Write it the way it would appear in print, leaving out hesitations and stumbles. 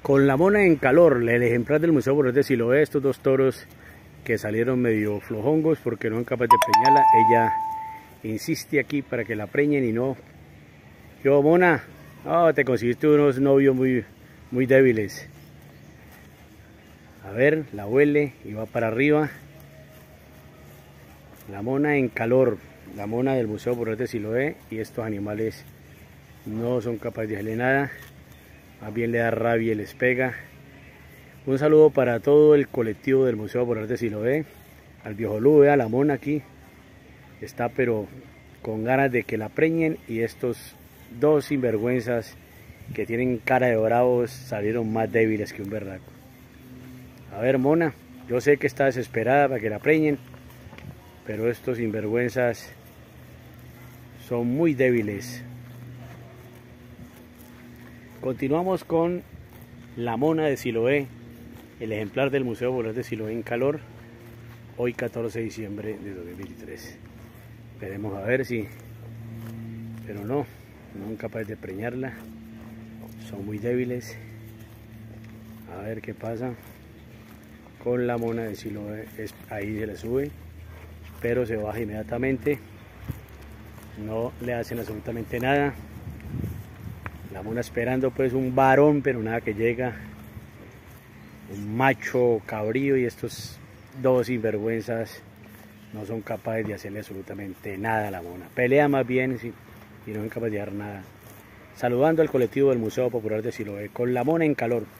Con la mona en calor, el ejemplar del Museo Popular de Siloé, estos dos toros que salieron medio flojongos porque no son capaces de preñarla, ella insiste aquí para que la preñen y no. Yo, mona, te conseguiste unos novios muy débiles. A ver, la huele y va para arriba. La mona en calor, la mona del Museo Popular de Siloé, y estos animales no son capaces de hacerle nada. Más bien le da rabia y les pega. Un saludo para todo el colectivo del Museo Popular de Siloé. Al viejo Lu, vea la mona aquí. Está pero con ganas de que la preñen, y estos dos sinvergüenzas que tienen cara de bravos salieron más débiles que un berraco. A ver, mona, yo sé que está desesperada para que la preñen, pero estos sinvergüenzas son muy débiles. Continuamos con la mona de Siloé, el ejemplar del Museo Popular de Siloé en calor, hoy 14 de diciembre de 2023. Veremos a ver si, pero no son capaces de preñarla, son muy débiles. A ver qué pasa con la mona de Siloé. Ahí se le sube, pero se baja inmediatamente, no le hacen absolutamente nada. La mona esperando pues un varón, pero nada que llega, un macho cabrío, y estos dos sinvergüenzas no son capaces de hacerle absolutamente nada a la mona. Pelea más bien y no son capaces de dar nada. Saludando al colectivo del Museo Popular de Siloé con la mona en calor.